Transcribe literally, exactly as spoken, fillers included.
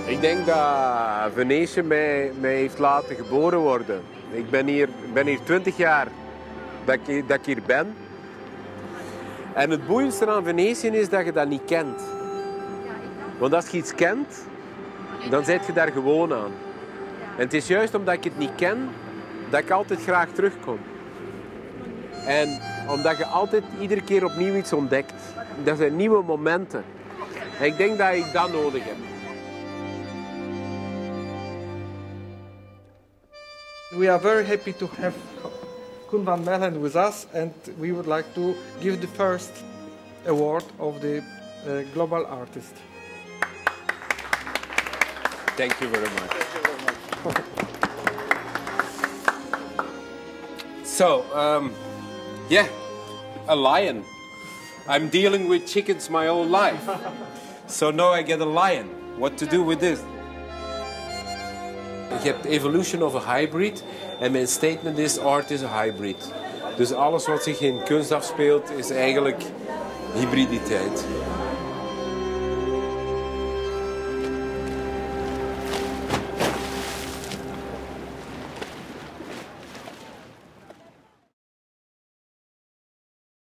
Ik denk dat Venetië mij, mij heeft laten geboren worden. Ik ben hier, ben hier twintig jaar dat ik, dat ik hier ben. En het boeiendste aan Venetië is dat je dat niet kent. Want als je iets kent, dan zit je daar gewoon aan. En het is juist omdat ik het niet ken, dat ik altijd graag terugkom. En omdat je altijd iedere keer opnieuw iets ontdekt. Dat zijn nieuwe momenten. En ik denk dat ik dat nodig heb. We are very happy to have Koen Vanmechelen with us, and we would like to give the first award of the uh, Global Artist. Thank you very much. So, um, yeah, a lion. I'm dealing with chickens my whole life. So now I get a lion. What to do with this? Je hebt evolution of a hybrid en mijn statement is art is a hybrid. Dus alles wat zich in kunst afspeelt is eigenlijk hybriditeit.